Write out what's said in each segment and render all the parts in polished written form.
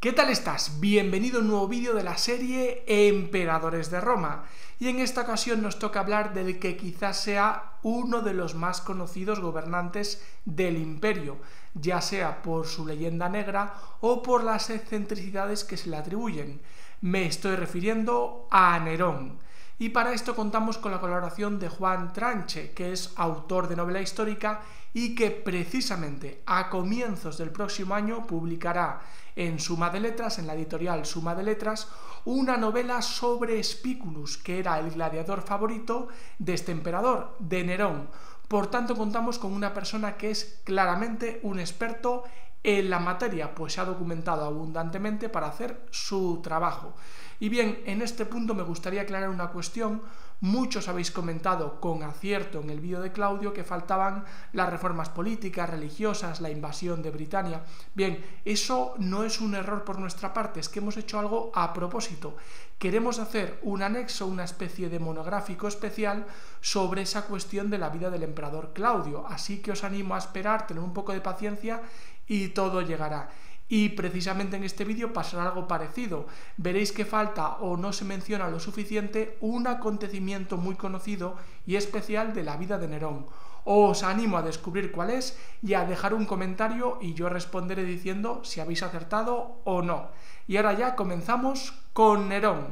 ¿Qué tal estás? Bienvenido a un nuevo vídeo de la serie Emperadores de Roma. Y en esta ocasión nos toca hablar del que quizás sea uno de los más conocidos gobernantes del imperio, ya sea por su leyenda negra o por las excentricidades que se le atribuyen. Me estoy refiriendo a Nerón. Y para esto contamos con la colaboración de Juan Tranche, que es autor de novela histórica y que precisamente a comienzos del próximo año publicará en Suma de Letras, en la editorial Suma de Letras, una novela sobre Spículus, que era el gladiador favorito de este emperador, de Nerón. Por tanto, contamos con una persona que es claramente un experto en la materia, pues se ha documentado abundantemente para hacer su trabajo. Y bien, en este punto me gustaría aclarar una cuestión. Muchos habéis comentado con acierto en el vídeo de Claudio que faltaban las reformas políticas, religiosas, la invasión de Britania. Bien, eso no es un error por nuestra parte, es que hemos hecho algo a propósito. Queremos hacer un anexo, una especie de monográfico especial sobre esa cuestión de la vida del emperador Claudio. Así que os animo a esperar, tener un poco de paciencia y todo llegará. Y precisamente en este vídeo pasará algo parecido. Veréis que falta o no se menciona lo suficiente un acontecimiento muy conocido y especial de la vida de Nerón. Os animo a descubrir cuál es y a dejar un comentario y yo responderé diciendo si habéis acertado o no. Y ahora ya comenzamos con Nerón.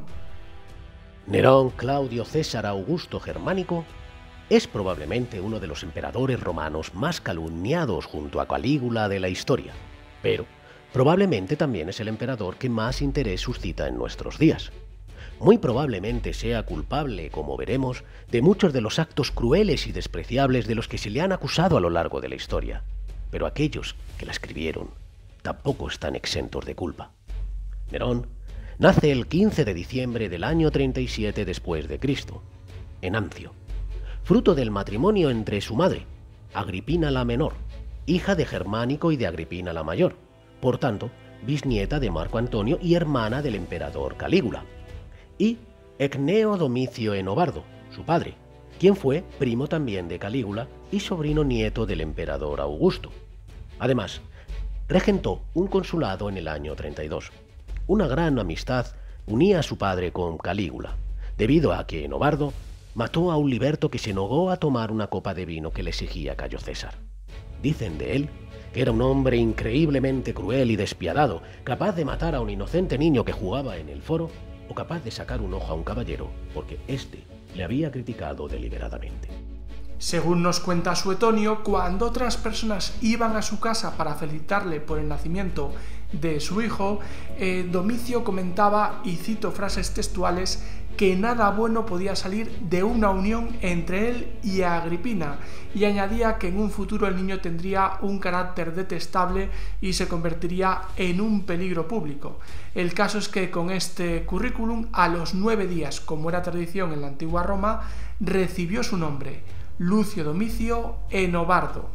Nerón Claudio César Augusto Germánico es probablemente uno de los emperadores romanos más calumniados junto a Calígula de la historia, pero probablemente también es el emperador que más interés suscita en nuestros días. Muy probablemente sea culpable, como veremos, de muchos de los actos crueles y despreciables de los que se le han acusado a lo largo de la historia, pero aquellos que la escribieron tampoco están exentos de culpa. Nerón nace el 15 de diciembre del año 37 después de Cristo, en Ancio, fruto del matrimonio entre su madre, Agripina la Menor, hija de Germánico y de Agripina la Mayor, por tanto, bisnieta de Marco Antonio y hermana del emperador Calígula, y Ecneo Domicio Enobardo, su padre, quien fue primo también de Calígula y sobrino nieto del emperador Augusto. Además, regentó un consulado en el año 32. Una gran amistad unía a su padre con Calígula, debido a que Enobardo mató a un liberto que se negó a tomar una copa de vino que le exigía Cayo César. Dicen de él que era un hombre increíblemente cruel y despiadado, capaz de matar a un inocente niño que jugaba en el foro, o capaz de sacar un ojo a un caballero, porque éste le había criticado deliberadamente. Según nos cuenta Suetonio, cuando otras personas iban a su casa para felicitarle por el nacimiento de su hijo, Domicio comentaba, y cito frases textuales, que nada bueno podía salir de una unión entre él y Agripina, y añadía que en un futuro el niño tendría un carácter detestable y se convertiría en un peligro público. El caso es que con este currículum, a los 9 días, como era tradición en la antigua Roma, recibió su nombre, Lucio Domicio Enobardo.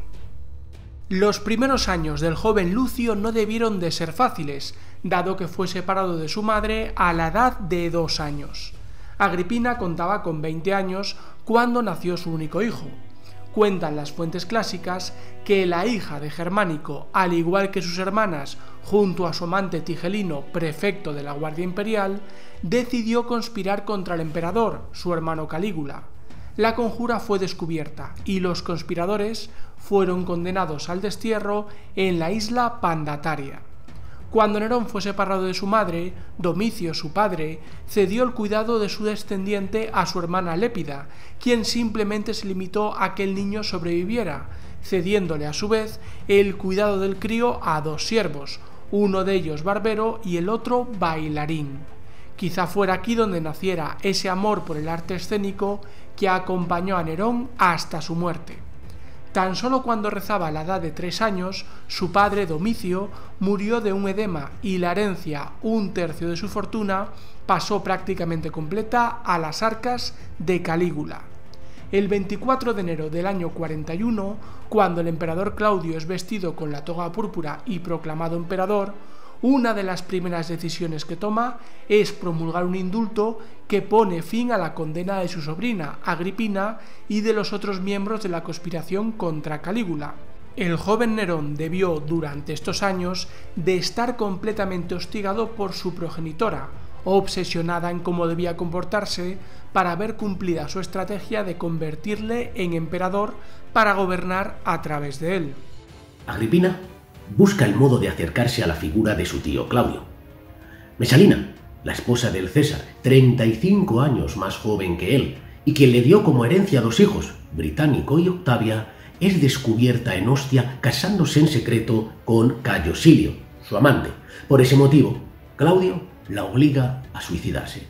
Los primeros años del joven Lucio no debieron de ser fáciles, dado que fue separado de su madre a la edad de 2 años. Agripina contaba con 20 años cuando nació su único hijo. Cuentan las fuentes clásicas que la hija de Germánico, al igual que sus hermanas, junto a su amante Tigelino, prefecto de la Guardia Imperial, decidió conspirar contra el emperador, su hermano Calígula. La conjura fue descubierta y los conspiradores fueron condenados al destierro en la isla Pandataria. Cuando Nerón fue separado de su madre, Domicio, su padre, cedió el cuidado de su descendiente a su hermana Lépida, quien simplemente se limitó a que el niño sobreviviera, cediéndole a su vez el cuidado del crío a 2 siervos, uno de ellos barbero y el otro bailarín. Quizá fuera aquí donde naciera ese amor por el arte escénico que acompañó a Nerón hasta su muerte. Tan solo cuando rezaba a la edad de 3 años, su padre Domicio murió de un edema y la herencia, 1/3 de su fortuna, pasó prácticamente completa a las arcas de Calígula. El 24 de enero del año 41, cuando el emperador Claudio es vestido con la toga púrpura y proclamado emperador, una de las primeras decisiones que toma es promulgar un indulto que pone fin a la condena de su sobrina, Agripina, y de los otros miembros de la conspiración contra Calígula. El joven Nerón debió, durante estos años, de estar completamente hostigado por su progenitora, obsesionada en cómo debía comportarse para ver cumplida su estrategia de convertirle en emperador para gobernar a través de él. Agripina busca el modo de acercarse a la figura de su tío Claudio. Mesalina, la esposa del César, 35 años más joven que él, y quien le dio como herencia 2 hijos, Británico y Octavia, es descubierta en Ostia casándose en secreto con Cayo Silio, su amante. Por ese motivo, Claudio la obliga a suicidarse.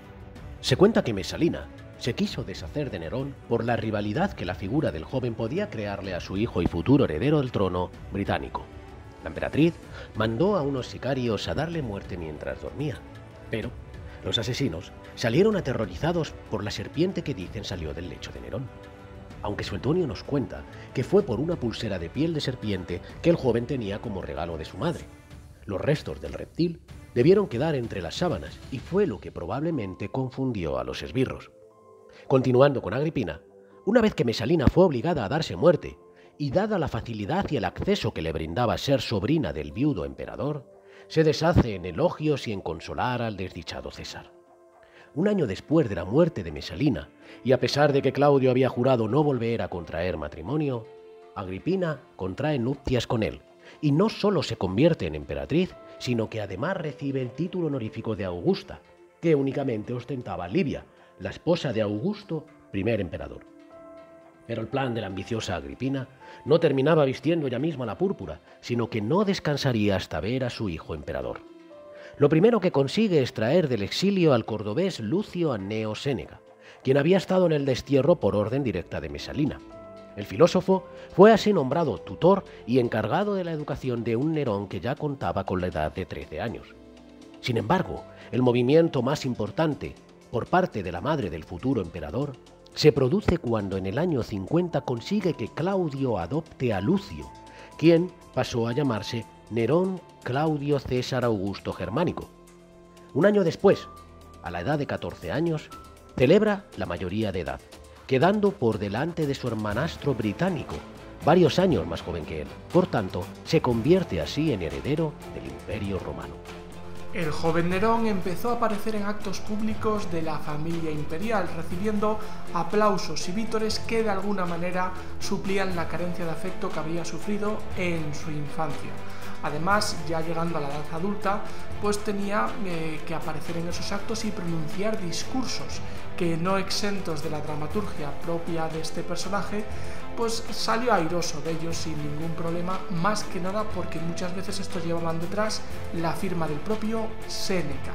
Se cuenta que Mesalina se quiso deshacer de Nerón por la rivalidad que la figura del joven podía crearle a su hijo y futuro heredero del trono, Británico. La emperatriz mandó a unos sicarios a darle muerte mientras dormía, pero los asesinos salieron aterrorizados por la serpiente que dicen salió del lecho de Nerón. Aunque Suetonio nos cuenta que fue por una pulsera de piel de serpiente que el joven tenía como regalo de su madre. Los restos del reptil debieron quedar entre las sábanas y fue lo que probablemente confundió a los esbirros. Continuando con Agripina, una vez que Mesalina fue obligada a darse muerte, y dada la facilidad y el acceso que le brindaba ser sobrina del viudo emperador, se deshace en elogios y en consolar al desdichado César. Un año después de la muerte de Mesalina, y a pesar de que Claudio había jurado no volver a contraer matrimonio, Agripina contrae nupcias con él, y no solo se convierte en emperatriz, sino que además recibe el título honorífico de Augusta, que únicamente ostentaba Livia, la esposa de Augusto, primer emperador. Pero el plan de la ambiciosa Agripina no terminaba vistiendo ella misma la púrpura, sino que no descansaría hasta ver a su hijo emperador. Lo primero que consigue es traer del exilio al cordobés Lucio Anneo Séneca, quien había estado en el destierro por orden directa de Mesalina. El filósofo fue así nombrado tutor y encargado de la educación de un Nerón que ya contaba con la edad de 13 años. Sin embargo, el movimiento más importante, por parte de la madre del futuro emperador, se produce cuando en el año 50 consigue que Claudio adopte a Lucio, quien pasó a llamarse Nerón Claudio César Augusto Germánico. Un año después, a la edad de 14 años, celebra la mayoría de edad, quedando por delante de su hermanastro Británico, varios años más joven que él. Por tanto, se convierte así en heredero del Imperio Romano. El joven Nerón empezó a aparecer en actos públicos de la familia imperial, recibiendo aplausos y vítores que de alguna manera suplían la carencia de afecto que había sufrido en su infancia. Además, ya llegando a la edad adulta, pues tenía que aparecer en esos actos y pronunciar discursos que, no exentos de la dramaturgia propia de este personaje, pues salió airoso de ellos sin ningún problema, más que nada porque muchas veces estos llevaban detrás la firma del propio Séneca.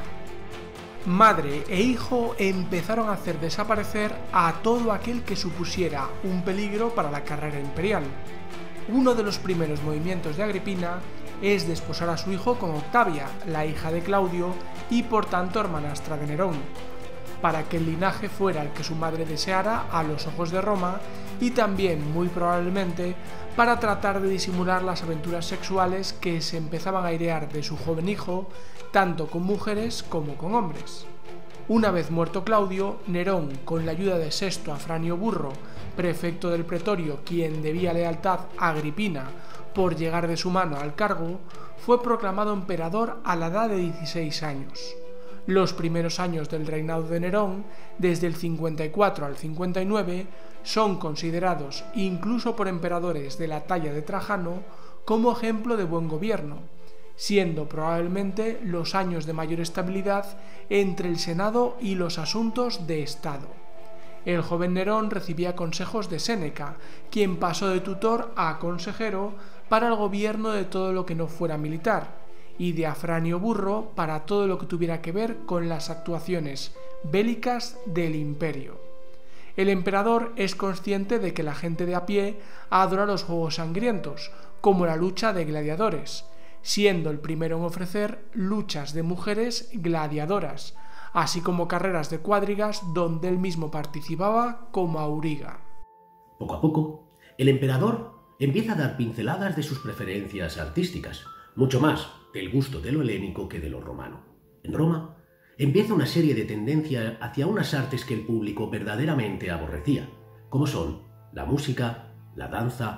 Madre e hijo empezaron a hacer desaparecer a todo aquel que supusiera un peligro para la carrera imperial. Uno de los primeros movimientos de Agripina es desposar a su hijo con Octavia, la hija de Claudio y por tanto hermanastra de Nerón, para que el linaje fuera el que su madre deseara a los ojos de Roma y también, muy probablemente, para tratar de disimular las aventuras sexuales que se empezaban a airear de su joven hijo, tanto con mujeres como con hombres. Una vez muerto Claudio, Nerón, con la ayuda de Sesto Afranio Burro, prefecto del pretorio, quien debía lealtad a Agripina por llegar de su mano al cargo, fue proclamado emperador a la edad de 16 años. Los primeros años del reinado de Nerón, desde el 54 al 59, son considerados, incluso por emperadores de la talla de Trajano, como ejemplo de buen gobierno, siendo probablemente los años de mayor estabilidad entre el Senado y los asuntos de Estado. El joven Nerón recibía consejos de Séneca, quien pasó de tutor a consejero para el gobierno de todo lo que no fuera militar, y de Afranio Burro para todo lo que tuviera que ver con las actuaciones bélicas del imperio. El emperador es consciente de que la gente de a pie adora los juegos sangrientos, como la lucha de gladiadores, siendo el primero en ofrecer luchas de mujeres gladiadoras, así como carreras de cuadrigas donde él mismo participaba como auriga. Poco a poco, el emperador empieza a dar pinceladas de sus preferencias artísticas, mucho más del gusto de lo helénico que de lo romano. En Roma, empieza una serie de tendencias hacia unas artes que el público verdaderamente aborrecía, como son la música, la danza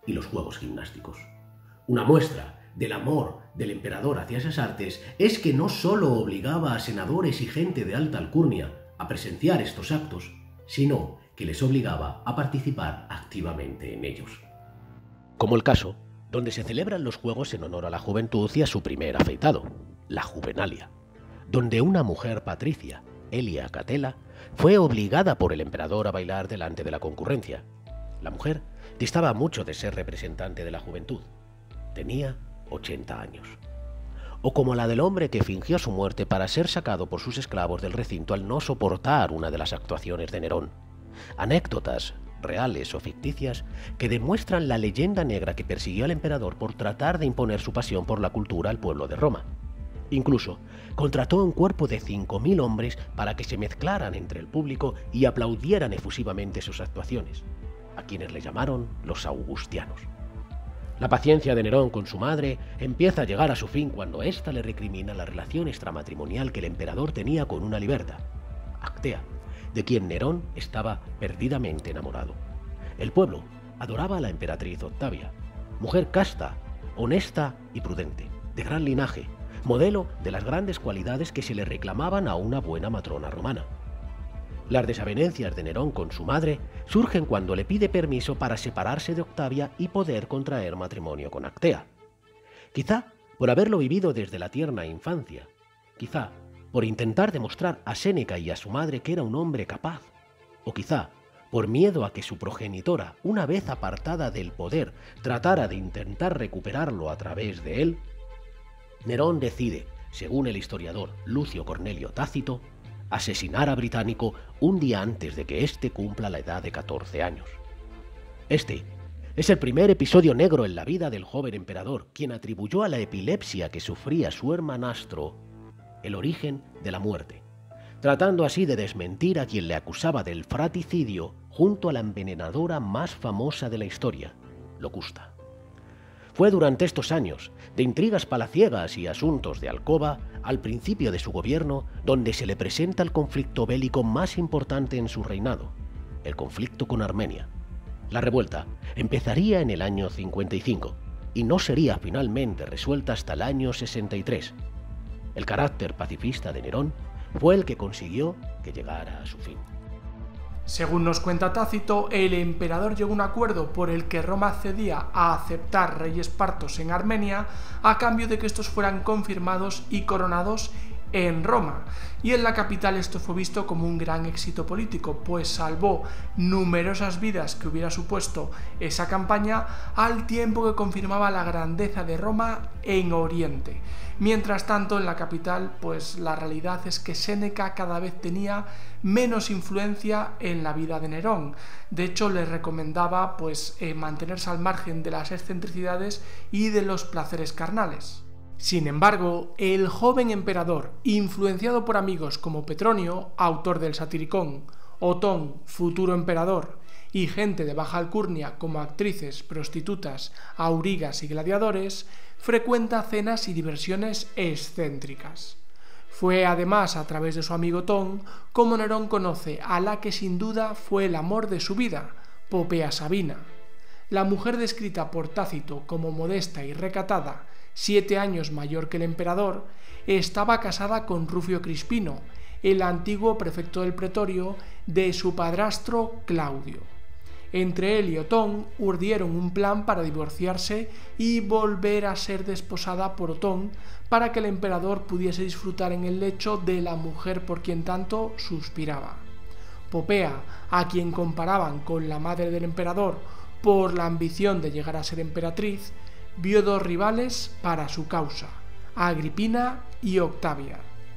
y los juegos gimnásticos. Una muestra del amor del emperador hacia esas artes es que no solo obligaba a senadores y gente de alta alcurnia a presenciar estos actos, sino que les obligaba a participar activamente en ellos. Como el caso donde se celebran los juegos en honor a la juventud y a su primer afeitado, la Juvenalia, donde una mujer patricia, Helia Catela, fue obligada por el emperador a bailar delante de la concurrencia. La mujer distaba mucho de ser representante de la juventud. Tenía 80 años. O como la del hombre que fingió su muerte para ser sacado por sus esclavos del recinto al no soportar una de las actuaciones de Nerón. Anécdotas reales o ficticias que demuestran la leyenda negra que persiguió al emperador por tratar de imponer su pasión por la cultura al pueblo de Roma. Incluso contrató un cuerpo de 5.000 hombres para que se mezclaran entre el público y aplaudieran efusivamente sus actuaciones, a quienes le llamaron los augustianos. La paciencia de Nerón con su madre empieza a llegar a su fin cuando ésta le recrimina la relación extramatrimonial que el emperador tenía con una liberta, Actea, de quien Nerón estaba perdidamente enamorado. El pueblo adoraba a la emperatriz Octavia, mujer casta, honesta y prudente, de gran linaje, modelo de las grandes cualidades que se le reclamaban a una buena matrona romana. Las desavenencias de Nerón con su madre surgen cuando le pide permiso para separarse de Octavia y poder contraer matrimonio con Actea. Quizá por haberlo vivido desde la tierna infancia, quizá por intentar demostrar a Séneca y a su madre que era un hombre capaz, o quizá por miedo a que su progenitora, una vez apartada del poder, tratara de intentar recuperarlo a través de él, Nerón decide, según el historiador Lucio Cornelio Tácito, asesinar a Británico un día antes de que éste cumpla la edad de 14 años. Este es el primer episodio negro en la vida del joven emperador, quien atribuyó a la epilepsia que sufría su hermanastro el origen de la muerte, tratando así de desmentir a quien le acusaba del fratricidio junto a la envenenadora más famosa de la historia, Locusta. Fue durante estos años de intrigas palaciegas y asuntos de alcoba, al principio de su gobierno, donde se le presenta el conflicto bélico más importante en su reinado, el conflicto con Armenia. La revuelta empezaría en el año 55 y no sería finalmente resuelta hasta el año 63. El carácter pacifista de Nerón fue el que consiguió que llegara a su fin. Según nos cuenta Tácito, el emperador llegó a un acuerdo por el que Roma cedía a aceptar reyes partos en Armenia a cambio de que estos fueran confirmados y coronados en Roma. Y en la capital esto fue visto como un gran éxito político, pues salvó numerosas vidas que hubiera supuesto esa campaña, al tiempo que confirmaba la grandeza de Roma en Oriente. Mientras tanto, en la capital, pues la realidad es que Séneca cada vez tenía menos influencia en la vida de Nerón. De hecho, le recomendaba mantenerse al margen de las excentricidades y de los placeres carnales. Sin embargo, el joven emperador, influenciado por amigos como Petronio, autor del Satiricón, Otón, futuro emperador, y gente de baja alcurnia como actrices, prostitutas, aurigas y gladiadores, frecuenta cenas y diversiones excéntricas. Fue además a través de su amigo Otón como Nerón conoce a la que sin duda fue el amor de su vida, Popea Sabina. La mujer descrita por Tácito como modesta y recatada, 7 años mayor que el emperador, estaba casada con Rufio Crispino, el antiguo prefecto del pretorio de su padrastro Claudio. Entre él y Otón urdieron un plan para divorciarse y volver a ser desposada por Otón para que el emperador pudiese disfrutar en el lecho de la mujer por quien tanto suspiraba. Popea, a quien comparaban con la madre del emperador por la ambición de llegar a ser emperatriz, vio dos rivales para su causa, Agripina y Octavia.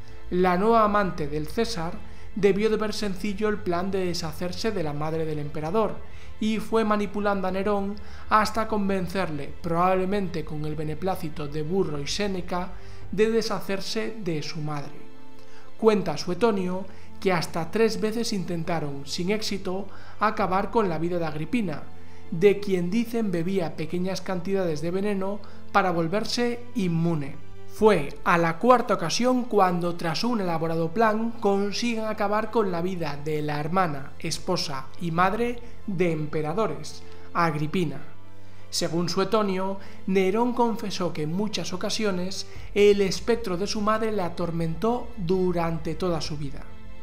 La nueva amante del César debió de ver sencillo el plan de deshacerse de la madre del emperador y fue manipulando a Nerón hasta convencerle, probablemente con el beneplácito de Burro y Séneca, de deshacerse de su madre. Cuenta Suetonio que hasta 3 veces intentaron, sin éxito, acabar con la vida de Agripina, de quien dicen bebía pequeñas cantidades de veneno para volverse inmune. Fue a la 4ª ocasión cuando, tras un elaborado plan, consiguen acabar con la vida de la hermana, esposa y madre de emperadores, Agripina. Según Suetonio, Nerón confesó que en muchas ocasiones el espectro de su madre le atormentó durante toda su vida.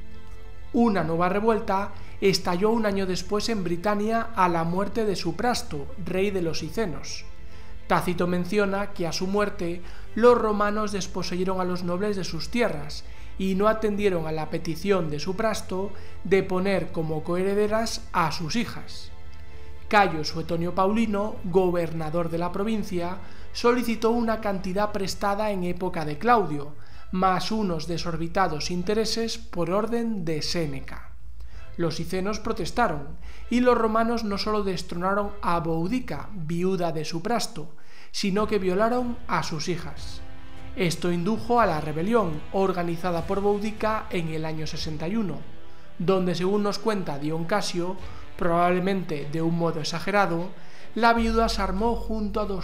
Una nueva revuelta estalló un año después en Britania a la muerte de Suprasto, rey de los Icenos. Tácito menciona que a su muerte los romanos desposeyeron a los nobles de sus tierras y no atendieron a la petición de Suprasto de poner como coherederas a sus hijas. Cayo Suetonio Paulino, gobernador de la provincia, solicitó una cantidad prestada en época de Claudio, más unos desorbitados intereses por orden de Séneca. Los icenos protestaron, y los romanos no solo destronaron a Boudica, viuda de Suprasto, sino que violaron a sus hijas. Esto indujo a la rebelión organizada por Boudica en el año 61, donde, según nos cuenta Dion Casio, probablemente de un modo exagerado, la viuda se armó junto a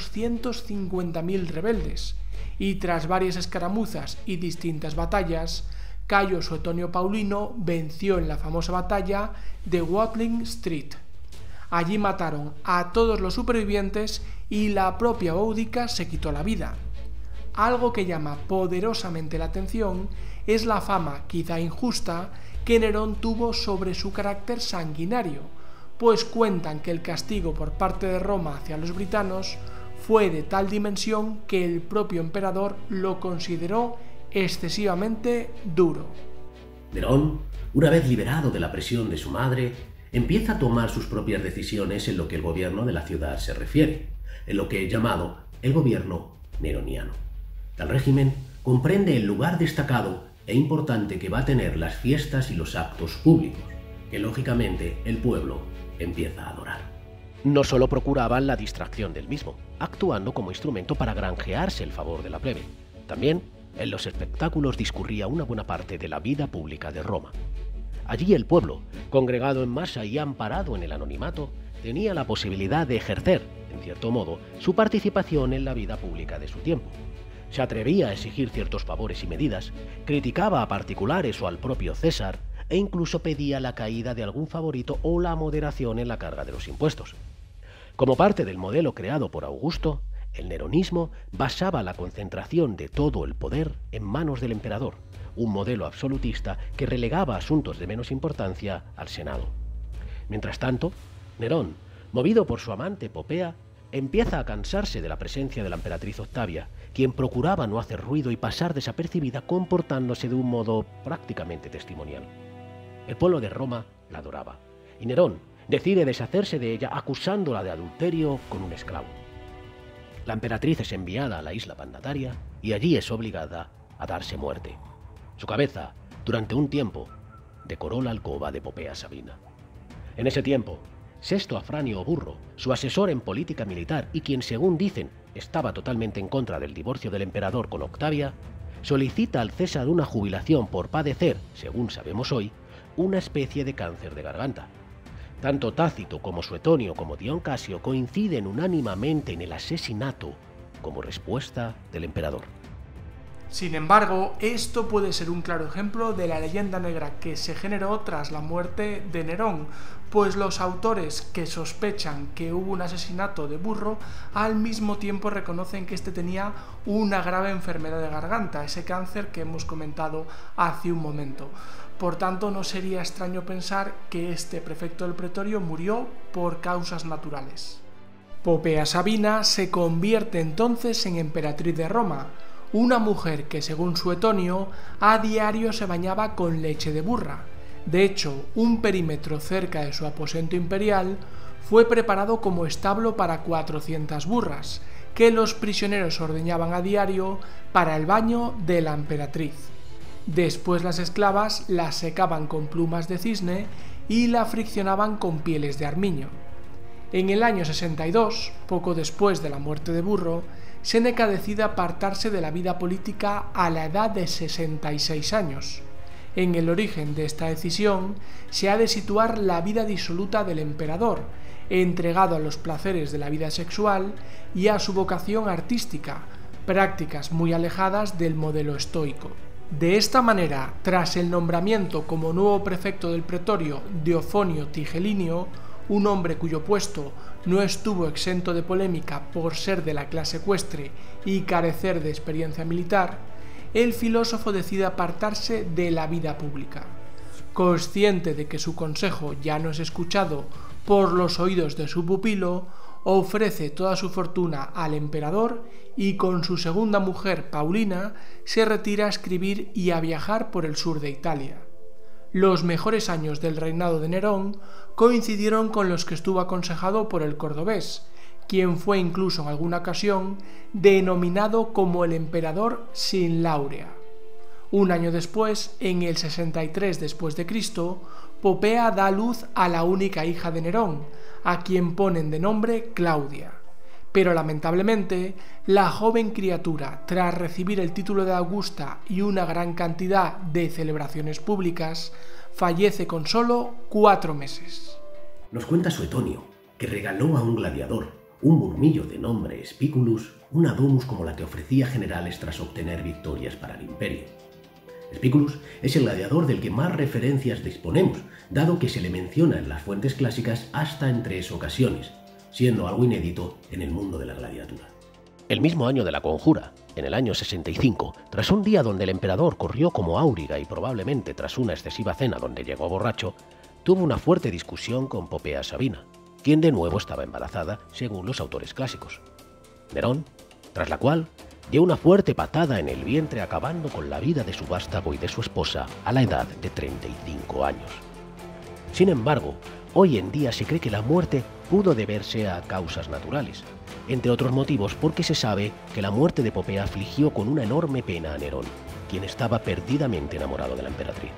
250.000 rebeldes, y tras varias escaramuzas y distintas batallas, Cayo Suetonio Paulino venció en la famosa batalla de Watling Street. Allí mataron a todos los supervivientes y la propia Boudica se quitó la vida. Algo que llama poderosamente la atención es la fama, quizá injusta, que Nerón tuvo sobre su carácter sanguinario, pues cuentan que el castigo por parte de Roma hacia los britanos fue de tal dimensión que el propio emperador lo consideró excesivamente duro. Nerón, una vez liberado de la presión de su madre, empieza a tomar sus propias decisiones en lo que el gobierno de la ciudad se refiere, en lo que es llamado el gobierno neroniano. Tal régimen comprende el lugar destacado e importante que va a tener las fiestas y los actos públicos, que lógicamente el pueblo empieza a adorar. No solo procuraban la distracción del mismo, actuando como instrumento para granjearse el favor de la plebe. También, en los espectáculos discurría una buena parte de la vida pública de Roma. Allí el pueblo, congregado en masa y amparado en el anonimato, tenía la posibilidad de ejercer, en cierto modo, su participación en la vida pública de su tiempo. Se atrevía a exigir ciertos favores y medidas, criticaba a particulares o al propio César, e incluso pedía la caída de algún favorito o la moderación en la carga de los impuestos. Como parte del modelo creado por Augusto, el neronismo basaba la concentración de todo el poder en manos del emperador, un modelo absolutista que relegaba asuntos de menos importancia al Senado. Mientras tanto, Nerón, movido por su amante Popea, empieza a cansarse de la presencia de la emperatriz Octavia, quien procuraba no hacer ruido y pasar desapercibida comportándose de un modo prácticamente testimonial. El pueblo de Roma la adoraba, y Nerón decide deshacerse de ella acusándola de adulterio con un esclavo. La emperatriz es enviada a la isla Pandataria y allí es obligada a darse muerte. Su cabeza, durante un tiempo, decoró la alcoba de Popea Sabina. En ese tiempo, Sesto Afranio Burro, su asesor en política militar y quien, según dicen, estaba totalmente en contra del divorcio del emperador con Octavia, solicita al César una jubilación por padecer, según sabemos hoy, una especie de cáncer de garganta. Tanto Tácito como Suetonio como Dion Casio coinciden unánimemente en el asesinato como respuesta del emperador. Sin embargo, esto puede ser un claro ejemplo de la leyenda negra que se generó tras la muerte de Nerón, pues los autores que sospechan que hubo un asesinato de Burro al mismo tiempo reconocen que este tenía una grave enfermedad de garganta, ese cáncer que hemos comentado hace un momento. Por tanto, no sería extraño pensar que este prefecto del pretorio murió por causas naturales. Popea Sabina se convierte entonces en emperatriz de Roma, una mujer que, según Suetonio, a diario se bañaba con leche de burra. De hecho, un perímetro cerca de su aposento imperial fue preparado como establo para 400 burras, que los prisioneros ordeñaban a diario para el baño de la emperatriz. Después las esclavas la secaban con plumas de cisne y la friccionaban con pieles de armiño. En el año 62, poco después de la muerte de Burro, Séneca decide apartarse de la vida política a la edad de 66 años. En el origen de esta decisión se ha de situar la vida disoluta del emperador, entregado a los placeres de la vida sexual y a su vocación artística, prácticas muy alejadas del modelo estoico. De esta manera, tras el nombramiento como nuevo prefecto del pretorio de Ofonio Tigelinio, un hombre cuyo puesto no estuvo exento de polémica por ser de la clase ecuestre y carecer de experiencia militar, el filósofo decide apartarse de la vida pública. Consciente de que su consejo ya no es escuchado por los oídos de su pupilo, ofrece toda su fortuna al emperador y con su segunda mujer, Paulina, se retira a escribir y a viajar por el sur de Italia. Los mejores años del reinado de Nerón coincidieron con los que estuvo aconsejado por el cordobés, quien fue incluso en alguna ocasión denominado como el emperador sin laurea. Un año después, en el 63 después de Cristo, Popea da a luz a la única hija de Nerón, a quien ponen de nombre Claudia. Pero lamentablemente, la joven criatura, tras recibir el título de Augusta y una gran cantidad de celebraciones públicas, fallece con solo 4 meses. Nos cuenta Suetonio que regaló a un gladiador, un murmillo de nombre Spiculus, una domus como la que ofrecía generales tras obtener victorias para el imperio. Spiculus es el gladiador del que más referencias disponemos, dado que se le menciona en las fuentes clásicas hasta en 3 ocasiones, siendo algo inédito en el mundo de la gladiatura. El mismo año de la conjura, en el año 65, tras un día donde el emperador corrió como auriga y probablemente tras una excesiva cena donde llegó borracho, tuvo una fuerte discusión con Popea Sabina, quien de nuevo estaba embarazada según los autores clásicos. Nerón, tras la cual, dio una fuerte patada en el vientre acabando con la vida de su vástago y de su esposa a la edad de 35 años. Sin embargo, hoy en día se cree que la muerte pudo deberse a causas naturales, entre otros motivos porque se sabe que la muerte de Popea afligió con una enorme pena a Nerón, quien estaba perdidamente enamorado de la emperatriz.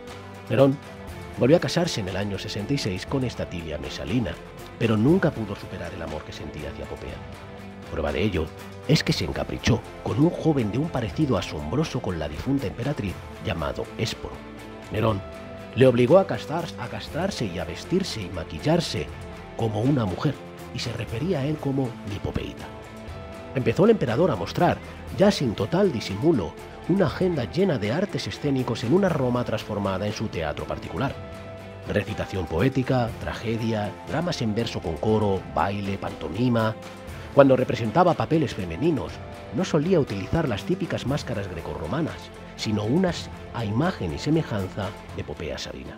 Nerón volvió a casarse en el año 66 con Estatilia Mesalina, pero nunca pudo superar el amor que sentía hacia Popea. Prueba de ello es que se encaprichó con un joven de un parecido asombroso con la difunta emperatriz llamado Ésporo. Nerón le obligó a castrarse y a vestirse y maquillarse como una mujer, y se refería a él como Nipopeíta. Empezó el emperador a mostrar, ya sin total disimulo, una agenda llena de artes escénicos en una Roma transformada en su teatro particular. Recitación poética, tragedia, dramas en verso con coro, baile, pantomima. Cuando representaba papeles femeninos, no solía utilizar las típicas máscaras grecorromanas, sino unas a imagen y semejanza de Popea Sabina.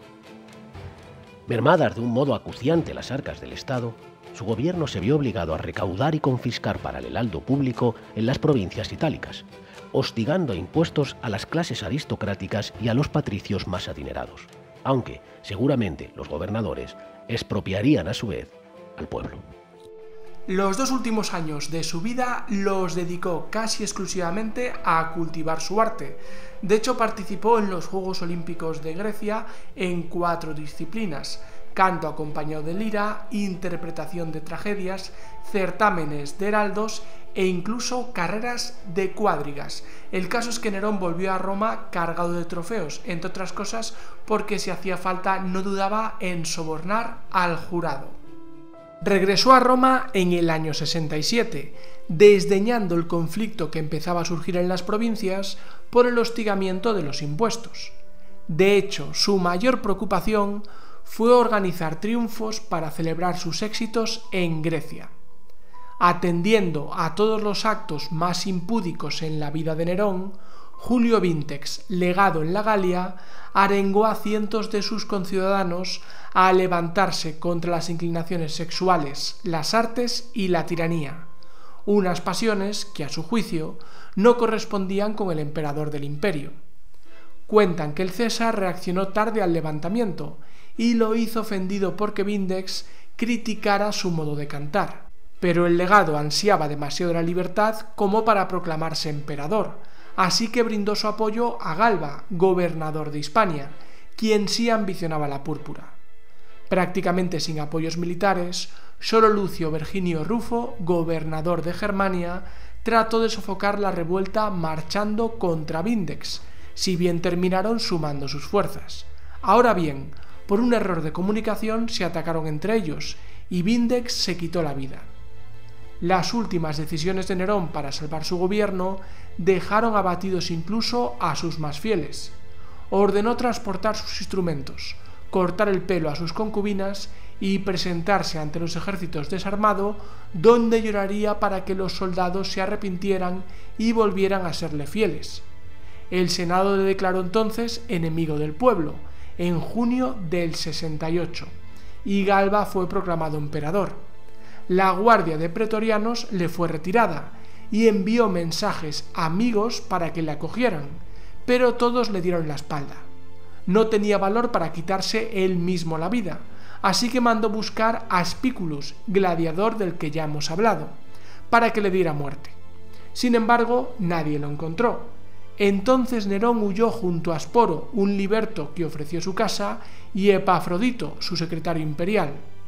Mermadas de un modo acuciante las arcas del Estado, su gobierno se vio obligado a recaudar y confiscar para el heraldo público en las provincias itálicas, hostigando a impuestos a las clases aristocráticas y a los patricios más adinerados, aunque seguramente los gobernadores expropiarían a su vez al pueblo. Los 2 últimos años de su vida los dedicó casi exclusivamente a cultivar su arte. De hecho, participó en los Juegos Olímpicos de Grecia en 4 disciplinas: canto acompañado de lira, interpretación de tragedias, certámenes de heraldos e incluso carreras de cuadrigas. El caso es que Nerón volvió a Roma cargado de trofeos, entre otras cosas porque si hacía falta no dudaba en sobornar al jurado. Regresó a Roma en el año 67, desdeñando el conflicto que empezaba a surgir en las provincias por el hostigamiento de los impuestos. De hecho, su mayor preocupación fue organizar triunfos para celebrar sus éxitos en Grecia. Atendiendo a todos los actos más impúdicos en la vida de Nerón, Julio Vintex, legado en la Galia, arengó a cientos de sus conciudadanos a levantarse contra las inclinaciones sexuales, las artes y la tiranía, unas pasiones que, a su juicio, no correspondían con el emperador del imperio. Cuentan que el César reaccionó tarde al levantamiento y lo hizo ofendido porque Vindex criticara su modo de cantar, pero el legado ansiaba demasiado la libertad como para proclamarse emperador, así que brindó su apoyo a Galba, gobernador de Hispania, quien sí ambicionaba la púrpura. Prácticamente sin apoyos militares, solo Lucio Verginio Rufo, gobernador de Germania, trató de sofocar la revuelta marchando contra Vindex, si bien terminaron sumando sus fuerzas. Ahora bien, por un error de comunicación se atacaron entre ellos y Vindex se quitó la vida. Las últimas decisiones de Nerón para salvar su gobierno dejaron abatidos incluso a sus más fieles. Ordenó transportar sus instrumentos, cortar el pelo a sus concubinas y presentarse ante los ejércitos desarmado, donde lloraría para que los soldados se arrepintieran y volvieran a serle fieles. El Senado le declaró entonces enemigo del pueblo, en junio del 68, y Galba fue proclamado emperador. La guardia de pretorianos le fue retirada y envió mensajes amigos para que le acogieran, pero todos le dieron la espalda. No tenía valor para quitarse él mismo la vida, así que mandó buscar a Spículus, gladiador del que ya hemos hablado, para que le diera muerte. Sin embargo, nadie lo encontró. Entonces Nerón huyó junto a Sporo, un liberto que ofreció su casa, y Epafrodito, su secretario imperial.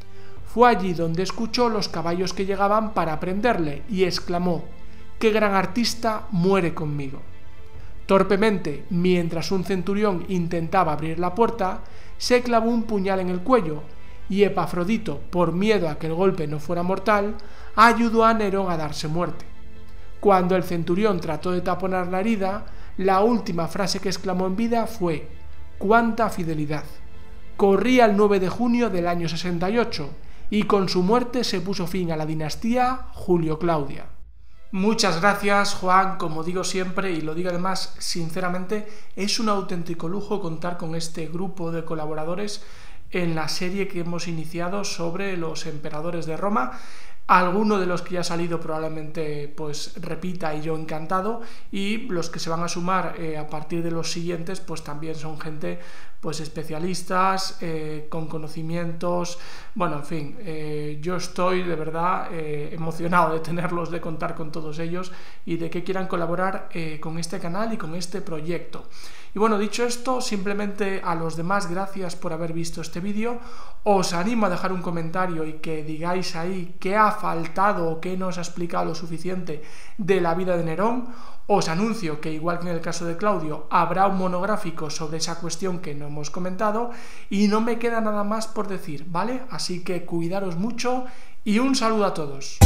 Fue allí donde escuchó los caballos que llegaban para prenderle y exclamó: «¡Qué gran artista muere conmigo!». Torpemente, mientras un centurión intentaba abrir la puerta, se clavó un puñal en el cuello, y Epafrodito, por miedo a que el golpe no fuera mortal, ayudó a Nerón a darse muerte. Cuando el centurión trató de taponar la herida, la última frase que exclamó en vida fue: «¡Cuánta fidelidad!». Corría el 9 de junio del año 68, y con su muerte se puso fin a la dinastía Julio-Claudia. Muchas gracias, Juan. Como digo siempre, y lo digo además sinceramente, es un auténtico lujo contar con este grupo de colaboradores en la serie que hemos iniciado sobre los emperadores de Roma. Alguno de los que ya ha salido probablemente pues repita, y yo encantado, y los que se van a sumar a partir de los siguientes pues también son gente pues especialistas, con conocimientos. Bueno, en fin, yo estoy de verdad emocionado de tenerlos, de contar con todos ellos y de que quieran colaborar con este canal y con este proyecto. Y bueno, dicho esto, simplemente a los demás, gracias por haber visto este vídeo. Os animo a dejar un comentario y que digáis ahí qué ha faltado o qué no os ha explicado lo suficiente de la vida de Nerón. Os anuncio que, igual que en el caso de Claudio, habrá un monográfico sobre esa cuestión que no hemos comentado, y no me queda nada más por decir, ¿vale? Así que cuidaros mucho y un saludo a todos.